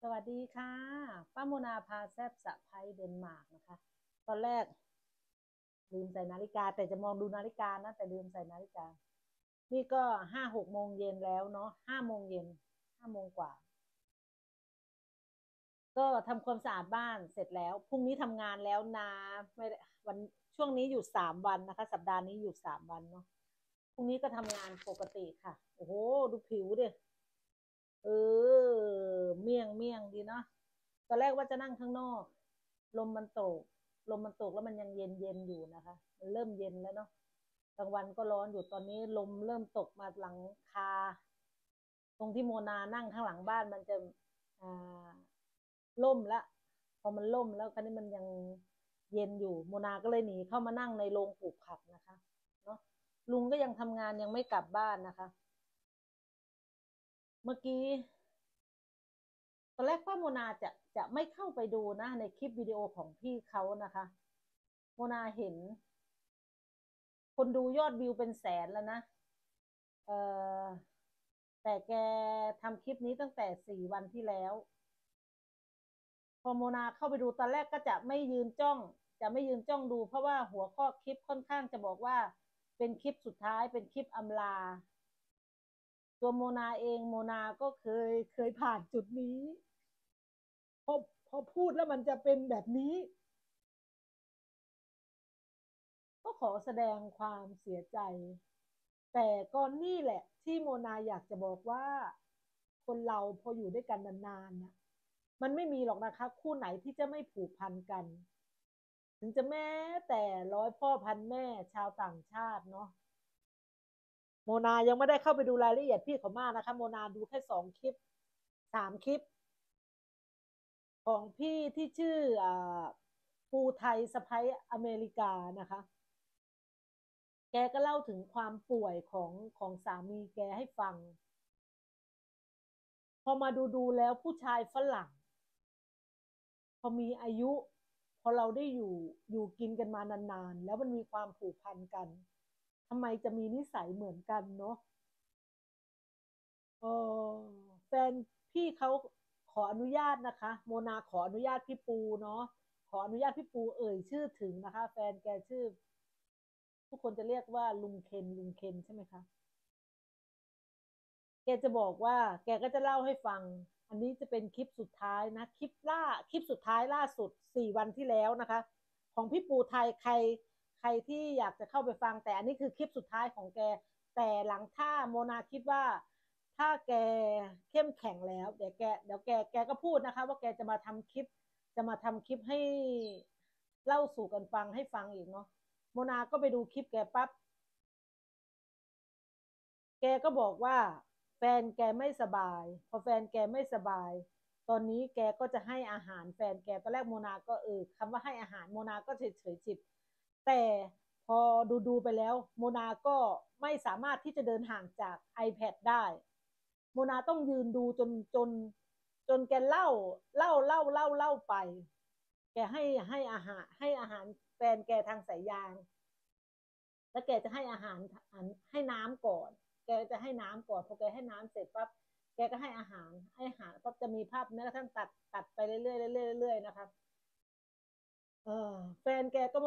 สวัสดีค่ะป้าโมนาพาแซบสะพ้ายเดนมาร์กนะคะตอนแรกลืมใส่นาฬิกาแต่จะมองดูนาฬิกานะแต่ลืมใส่นาฬิกานี่ก็5-6 โมงเย็นแล้วเนาะ5 โมงเย็น5 โมงกว่าก็ทำความสะอาดบ้านเสร็จแล้วพรุ่งนี้ทำงานแล้วนะไม่ได้วันช่วงนี้หยุด3 วันนะคะสัปดาห์นี้หยุด3 วันเนาะพรุ่งนี้ก็ทำงานปกติค่ะโอ้โหดูผิวดิเออเมี่ยงดีเนาะตอนแรกว่าจะนั่งข้างนอกลมมันตกแล้วมันยังเย็นอยู่นะคะมันเริ่มเย็นแล้วเนาะกลางวันก็ร้อนอยู่ตอนนี้ลมเริ่มตกมาหลังคาตรงที่โมนานั่งข้างหลังบ้านมันจะอ่าล่มแล้วพอมันล่มแล้วคราวนี้มันยังเย็นอยู่โมนาก็เลยหนีเข้ามานั่งในโรงปลูกผักนะคะเนาะลุงก็ยังทำงานยังไม่กลับบ้านนะคะเมื่อกี้ ตอนแรกป้าโมนาจะไม่เข้าไปดูนะในคลิปวิดีโอของพี่เขานะคะโมนาเห็นคนดูยอดวิวเป็นแสนแล้วนะเออแต่แกทำคลิปนี้ตั้งแต่4 วันที่แล้วพอโมนาเข้าไปดูตอนแรกก็จะไม่ยืนจ้องดูเพราะว่าหัวข้อคลิปค่อนข้างจะบอกว่าเป็นคลิปสุดท้ายเป็นคลิปอำลาตัวโมนาเองโมนาก็เคยผ่านจุดนี้พอพอพูดแล้วมันจะเป็นแบบนี้ ก็ขอแสดงความเสียใจแต่ก็นี่แหละที่โมนาอยากจะบอกว่าคนเราพออยู่ด้วยกันนานๆนะมันไม่มีหรอกนะคะคู่ไหนที่จะไม่ผูกพันกันถึงจะแม้แต่100 พ่อพันแม่ชาวต่างชาติเนาะโมนายังไม่ได้เข้าไปดูรายละเอียดพี่เขามากนะคะโมนาดูแค่2 คลิป3 คลิปของพี่ที่ชื่อปูไทยสะใภ้อเมริกานะคะ แกก็เล่าถึงความป่วยของสามีแกให้ฟังพอมาดูแล้วผู้ชายฝรั่งพอมีอายุพอเราได้อยู่กินกันมานานๆแล้วมันมีความผูกพันกันทำไมจะมีนิสัยเหมือนกันเนาะเออแฟนพี่เขาขออนุญาตนะคะโมนาขออนุญาตพี่ปูเนาะขออนุญาตพี่ปูเอ่ยชื่อถึงนะคะแฟนแกชื่อทุกคนจะเรียกว่าลุงเคนใช่ไหมคะ แกจะบอกว่าแกก็จะเล่าให้ฟังอันนี้จะเป็นคลิปสุดท้ายนะคลิปสุดท้ายล่าสุด4 วันที่แล้วนะคะของพี่ปูไทยใครที่อยากจะเข้าไปฟังแต่อันนี้คือคลิปสุดท้ายของแกแต่หลังถ้าโมนาคิดว่าถ้าแกเข้มแข็งแล้วเดี๋ยวแกก็พูดนะคะว่าแกจะมาทำคลิปให้เล่าสู่กันฟังให้ฟังอีกเนาะโมนาก็ไปดูคลิปแกปั๊บ แกก็บอกว่าแฟนแกไม่สบายพอแฟนแกไม่สบายตอนนี้แกก็จะให้อาหารแฟนแกตอนแรกโมนาก็คำว่าให้อาหารโมนาก็เฉยจิตแต่พอดูไปแล้วโมนาก็ไม่สามารถที่จะเดินห่างจาก iPad ได้โมนาต้องยืนดูจนแกเล่าไปแกให้อาหารแฟนแกทางสายยาง แล้วแกจะให้อาหารให้น้ำก่อนแกจะให้น้ำก่อนพอแกให้น้ำเสร็จปั๊บแกก็ให้อาหารปั๊บจะมีภาพแม้กระทั่งตัดไปเรื่อยๆเรื่อยๆเรื่อยๆนะคะเออแฟนแกก็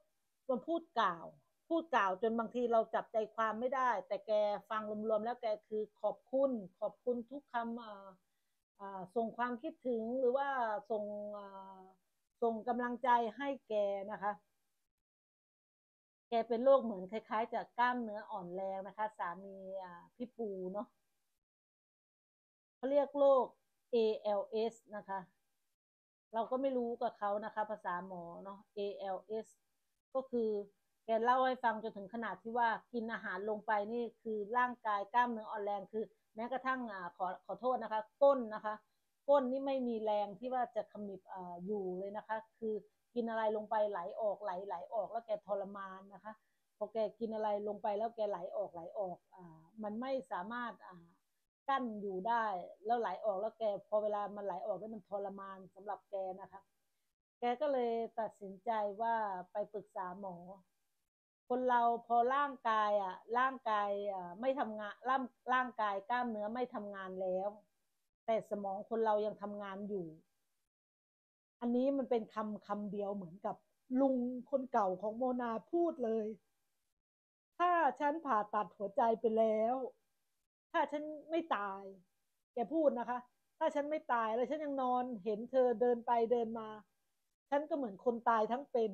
มาพูดกล่าวจนบางทีเราจับใจความไม่ได้แต่แกฟังรวมๆแล้วแกคือขอบคุณทุกคำส่งความคิดถึงหรือว่าส่งอ่าส่งกำลังใจให้แกนะคะ แกเป็นโรคเหมือนคล้ายๆจากกล้ามเนื้ออ่อนแรงนะคะสามีพี่ปูเนาะเขาเรียกโรค ALS นะคะเราก็ไม่รู้กับเขานะคะภาษาหมอเนาะ ALS ก็คือแกเล่าให้ฟังจนถึงขนาดที่ว่ากินอาหารลงไปนี่คือร่างกายกล้ามเนื้ออ่อนแรงคือแม้กระทั่งขอโทษนะคะก้นนะคะก้นนี่ไม่มีแรงที่ว่าจะขมิบอยู่เลยนะคะคือกินอะไรลงไปไหลออกไหลออกแล้วแกทรมานนะคะ พอแกกินอะไรลงไปแล้วแกไหลออกมันไม่สามารถกั้นอยู่ได้แล้วไหลออกแล้วแกพอเวลามันไหลออกแล้วมันทรมานสำหรับแกนะคะแกก็เลยตัดสินใจว่าไปปรึกษาหมอคนเราพอร่างกายไม่ทำงานร่างกายกล้ามเนื้อไม่ทำงานแล้วแต่แต่สมองคนเรายังทำงานอยู่อันนี้มันเป็นคำเดียวเหมือนกับลุงคนเก่าของโมนาพูดเลยถ้าฉันผ่าตัดหัวใจไปแล้วถ้าฉันไม่ตายแกพูดนะคะถ้าฉันไม่ตายแล้วฉันยังนอนเห็นเธอเดินไปเดินมาฉันก็เหมือนคนตายทั้งเป็น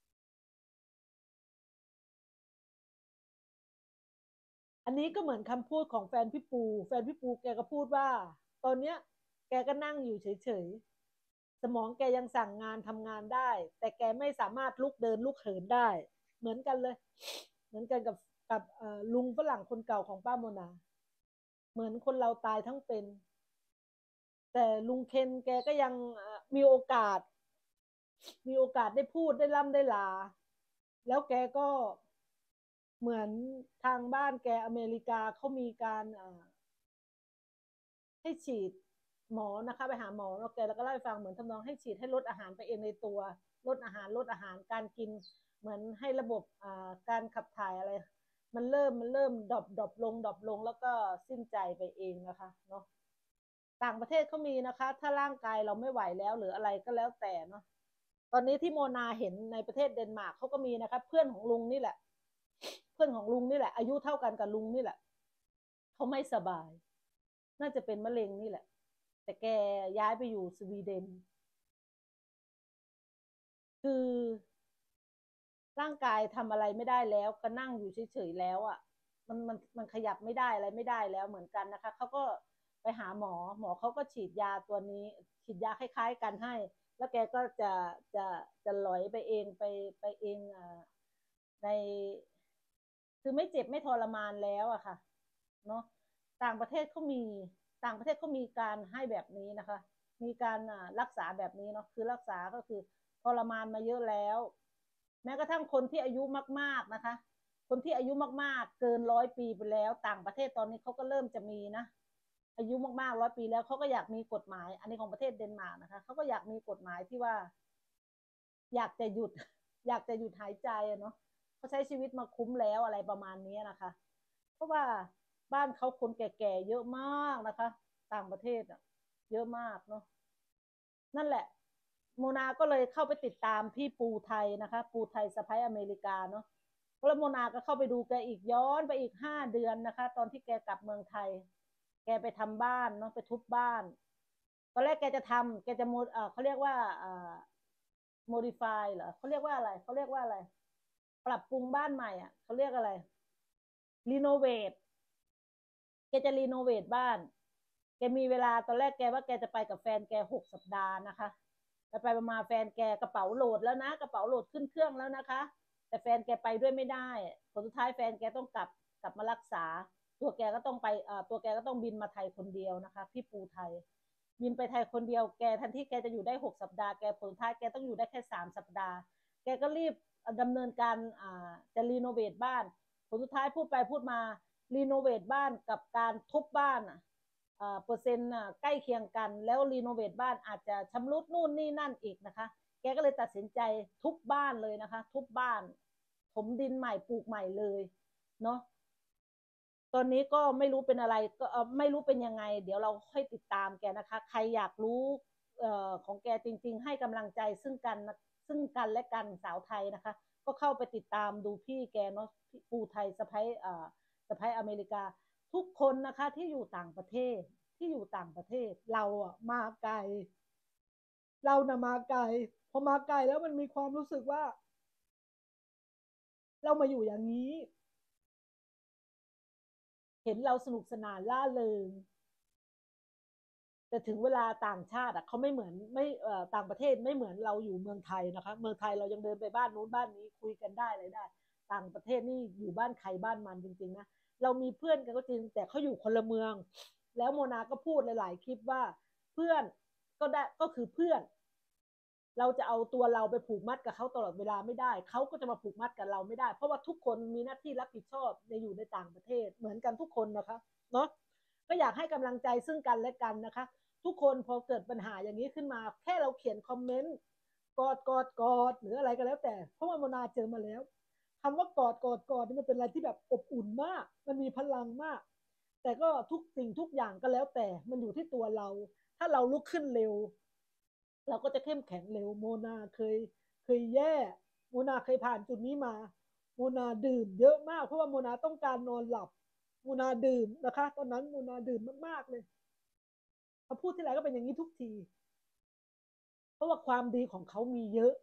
อันนี้ก็เหมือนคำพูดของแฟนพี่ปูแฟนพี่ปูแกก็พูดว่าตอนเนี้ยแกก็นั่งอยู่เฉยๆสมองแกยังสั่งงานทำงานได้แต่แกไม่สามารถลุกเดินลุกเหินได้เหมือนกันเลยเหมือนกันกับลุงฝรั่งคนเก่าของป้าโมนาเหมือนคนเราตายทั้งเป็นแต่ลุงเคนแกก็ยังมีโอกาสมีโอกาสได้พูดได้ล่ำได้ลาแล้วแกก็เหมือนทางบ้านแกอเมริกาเขามีการให้ฉีดหมอนะคะไปหาหมอแล้วแกแล้วก็เล่าให้ฟังเหมือนทำนองให้ฉีดให้ลดอาหารไปเองในตัวลดอาหารการกินเหมือนให้ระบบการขับถ่ายอะไรมันเริ่มดรอปลงแล้วก็สิ้นใจไปเองนะคะเนาะต่างประเทศเขามีนะคะถ้าร่างกายเราไม่ไหวแล้วหรืออะไรก็แล้วแต่เนาะตอนนี้ที่โมนาเห็นในประเทศเดนมาร์กเขาก็มีนะคะเพื่อนของลุงนี่แหละเพื่อนของลุงนี่แหละอายุเท่ากันกับลุงนี่แหละเขาไม่สบายน่าจะเป็นมะเร็งนี่แหละแต่แกย้ายไปอยู่สวีเดนคือร่างกายทำอะไรไม่ได้แล้วก็นั่งอยู่เฉยๆแล้วอ่ะมันขยับไม่ได้อะไรไม่ได้แล้วเหมือนกันนะคะเขาก็ไปหาหมอเขาก็ฉีดยาตัวนี้ฉีดยาคล้ายๆกันให้แล้วแกก็จะจะหลอยไปเองไปเองในคือไม่เจ็บไม่ทรมานแล้วอะค่ะเนาะต่างประเทศเขามีต่างประเทศเขามีการให้แบบนี้นะคะมีการรักษาแบบนี้เนาะคือรักษาก็คือทรมานมาเยอะแล้วแม้กระทั่งคนที่อายุมากๆนะคะคนที่อายุมากๆเกิน100 ปีไปแล้วต่างประเทศตอนนี้เขาก็เริ่มจะมีนะอายุมากๆ100 ปีแล้วเขาก็อยากมีกฎหมายอันนี้ของประเทศเดนมาร์กนะคะเขาก็อยากมีกฎหมายที่ว่าอยากจะหยุดอยากจะหยุดหายใจเนาะเขาใช้ชีวิตมาคุ้มแล้วอะไรประมาณนี้นะคะเพราะว่าบ้านเขาคนแก่ๆเยอะมากนะคะต่างประเทศอ่ะเยอะมากเนาะนั่นแหละโมนาก็เลยเข้าไปติดตามพี่ปูไทยนะคะปูไทยสะพ้ายอเมริกาเนาะแล้วโมนาก็เข้าไปดูแกอีกย้อนไปอีก5 เดือนนะคะตอนที่แกกลับเมืองไทยแกไปทำบ้านเนาะไปทุบบ้านตอนแรกแกจะทำแกจะโมเขาเรียกว่าmodify เหรอเขาเรียกว่าอะไรเขาเรียกว่าอะไรปรับปรุงบ้านใหม่อ่ะเขาเรียกอะไรรีโนเวท แกจะรีโนเวทบ้านแกมีเวลาตอนแรกแกว่าแกจะไปกับแฟนแก6 สัปดาห์นะคะแต่ไปประมาณแฟนแกกระเป๋าโหลดแล้วนะกระเป๋าโหลดขึ้นเครื่องแล้วนะคะแต่แฟนแกไปด้วยไม่ได้ผลสุดท้ายแฟนแกต้องกลับมารักษาตัวแกก็ต้องไปตัวแกก็ต้องบินมาไทยคนเดียวนะคะพี่ปูไทยบินไปไทยคนเดียวแกทันที่แกจะอยู่ได้6 สัปดาห์แกผลสุดท้ายแกต้องอยู่ได้แค่3 สัปดาห์แกก็รีบดำเนินการจะรีโนเวทบ้านผลสุดท้ายพูดไปพูดมารีโนเวทบ้านกับการทุบบ้านเปอร์เซ็นต์ใกล้เคียงกันแล้วรีโนเวทบ้านอาจจะชำรุดนู่นนี่นั่นอีกนะคะแกก็เลยตัดสินใจทุบบ้านเลยนะคะทุบบ้านถมดินใหม่ปลูกใหม่เลยเนาะตอนนี้ก็ไม่รู้เป็นอะไรก็ไม่รู้เป็นยังไงเดี๋ยวเราค่อยติดตามแกนะคะใครอยากรู้ของแกจริงๆให้กำลังใจซึ่งกันและกันสาวไทยนะคะก็เข้าไปติดตามดูพี่แกเนาะปูไทยสะพ้ายอเมริกาทุกคนนะคะที่อยู่ต่างประเทศเราอะมาไกลเรานะมาไกลพอมาไกลแล้วมันมีความรู้สึกว่าเรามาอยู่อย่างนี้เห็นเราสนุกสนานล่าเริง แต่ถึงเวลาต่างชาติอ่ะเขาไม่เหมือนไม่ต่างประเทศไม่เหมือนเราอยู่เมืองไทยนะคะเมืองไทยเรายังเดินไปบ้านนู้นบ้านนี้คุยกันได้อะไรได้ต่างประเทศนี่อยู่บ้านใครบ้านมันจริงๆนะเรามีเพื่อนกันก็จริงแต่เขาอยู่คนละเมืองแล้วโมนาก็พูดหลายๆคลิปว่าเพื่อนก็ได้ก็คือเพื่อนเราจะเอาตัวเราไปผูกมัดกับเขาตลอดเวลาไม่ได้เขาก็จะมาผูกมัดกับเราไม่ได้เพราะว่าทุกคนมีหน้าที่รับผิดชอบในอยู่ในต่างประเทศเหมือนกันทุกคนนะคะเนาะก็อยากให้กำลังใจซึ่งกันและกันนะคะ ทุกคนพอเกิดปัญหาอย่างนี้ขึ้นมาแค่เราเขียนคอมเมนต์กอดหรืออะไรก็แล้วแต่เพราะว่าโมนาเจอมาแล้วคำว่ากอดนี่มันเป็นอะไรที่แบบอบอุ่นมากมันมีพลังมากแต่ก็ทุกสิ่งทุกอย่างก็แล้วแต่มันอยู่ที่ตัวเราถ้าเราลุกขึ้นเร็วเราก็จะเข้มแข็งเร็วโมนาเคยแย่โมนาเคยผ่านจุดนี้มาโมนาดื่มเยอะมากเพราะว่าโมนาต้องการนอนหลับโมนาดื่มนะคะตอนนั้นโมนาดื่มมากๆเลยพอพูดที่ไรก็เป็นอย่างนี้ทุกทีเพราะว่าความดีของเขามีเยอะ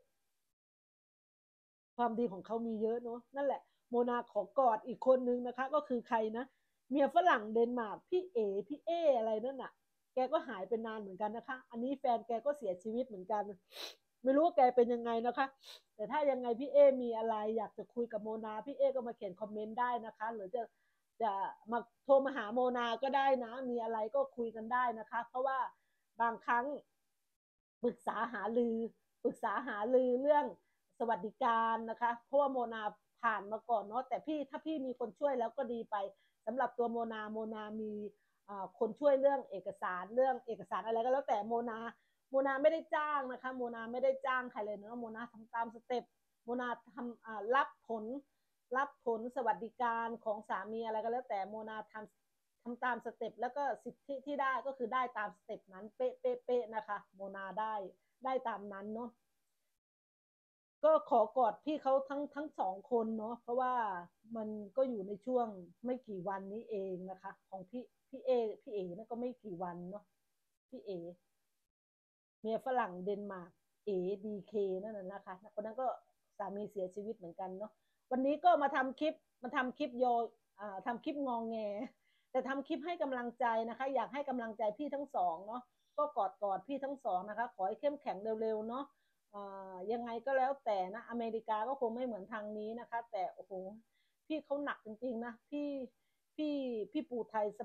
ความดีของเขามีเยอะเนาะนั่นแหละโมนาขอกอดอีกคนนึงนะคะก็คือใครนะเมียฝรั่งเดนมาร์กพี่เออะไรนั่นน่ะแกก็หายไปนานเหมือนกันนะคะอันนี้แฟนแกก็เสียชีวิตเหมือนกันไม่รู้ว่าแกเป็นยังไงนะคะแต่ถ้ายังไงพี่เอมีอะไรอยากจะคุยกับโมนาพี่เอก็มาเขียนคอมเมนต์ได้นะคะหรือจะมาโทรมาหาโมนาก็ได้นะมีอะไรก็คุยกันได้นะคะเพราะว่าบางครั้งปรึกษาหารือปรึกษาหารือเรื่อง สวัสดิการนะคะเพราะว่าโมนาผ่านมาก่อนเนาะแต่พี่ถ้าพี่มีคนช่วยแล้วก็ดีไปสำหรับตัวโมนามีคนช่วยเรื่องเอกสารอะไรก็แล้วแต่โมนาไม่ได้จ้างนะคะโมนาไม่ได้จ้างใครเลยเนาะโมนาทำตามสเต็ปโมนาทำรับผลสวัสดิการของสามีอะไรก็แล้วแต่โมนาทำตามสเต็ปแล้วก็สิทธิที่ได้ก็คือได้ตามสเต็ปนั้นเป๊ะนะคะโมนาได้ตามนั้นเนาะ ก็ขอกอดพี่เขาทั้งสองคนเนาะเพราะว่ามันก็อยู่ในช่วงไม่กี่วันนี้เองนะคะของพี่เอนั่นก็ไม่กี่วันเนาะพี่เอเมียฝรั่งเดนมาร์กดีเคนั่นน่ะนะคะคนนั้นก็สามีเสียชีวิตเหมือนกันเนาะวันนี้ก็มาทำคลิปโยทำคลิปงองแงแต่ทำคลิปให้กำลังใจนะคะอยากให้กำลังใจพี่ทั้งสองเนาะก็กอดพี่ทั้งสองนะคะขอให้เข้มแข็งเร็วๆเนาะ ยังไงก็แล้วแต่นะอเมริกาก็คงไม่เหมือนทางนี้นะคะแต่โอ้โหพี่เขาหนักจริงๆนะพี่พี่ปู่ไทย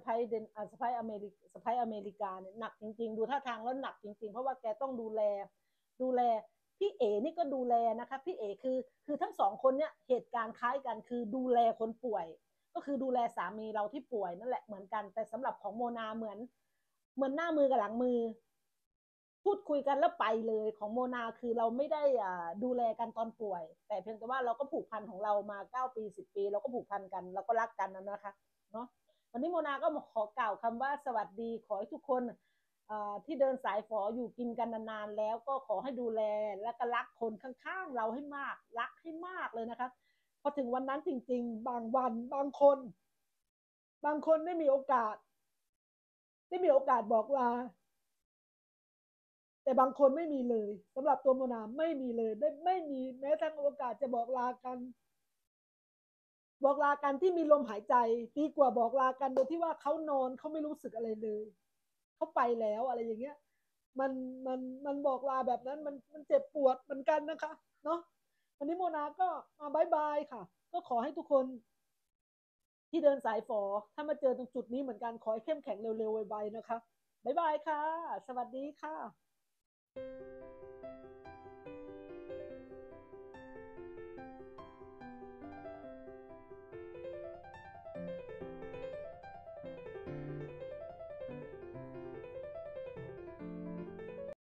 สะพ้ายอเมริกาเนี่ยหนักจริงๆดูท่าทางแล้วหนักจริงๆเพราะว่าแกต้องดูแลพี่เอนี่ก็ดูแลนะคะพี่เอคือทั้งสองคนเนี่ยเหตุการณ์คล้ายกันคือดูแลคนป่วยก็คือดูแลสามีเราที่ป่วยนั่นแหละเหมือนกันแต่สำหรับของโมนาเหมือนหน้ามือกับหลังมือ พูดคุยกันแล้วไปเลยของโมนาคือเราไม่ได้ดูแลกันตอนป่วยแต่เพียงแต่ว่าเราก็ผูกพันของเรามา9 ปี 10 ปีเราก็ผูกพันกันเราก็รักกันนะคะเนาะวันนี้โมนาก็ขอกล่าวคำว่าสวัสดีขอให้ทุกคนที่เดินสายฝออยู่กินกันนานๆแล้วก็ขอให้ดูแลและก็รักคนข้างๆเราให้มากรักให้มากเลยนะคะพอถึงวันนั้นจริงๆบางวันบางคนได้มีโอกาสบอกลา แต่บางคนไม่มีเลยสำหรับตัวโมนาไม่มีเลยไม่มีแม้ทั้งโอกาสจะบอกลากันที่มีลมหายใจดีกว่าบอกลากันโดยที่ว่าเขานอนเขาไม่รู้สึกอะไรเลยเขาไปแล้วอะไรอย่างเงี้ยมันมันบอกลาแบบนั้นมันเจ็บปวดเหมือนกันนะคะเนาะวันนี้โมนาก็มาบายบายค่ะก็ขอให้ทุกคนที่เดินสายฝอถ้ามาเจอตรงจุดนี้เหมือนกันขอให้เข้มแข็งเร็วๆไวๆนะคะบายบายค่ะสวัสดีค่ะ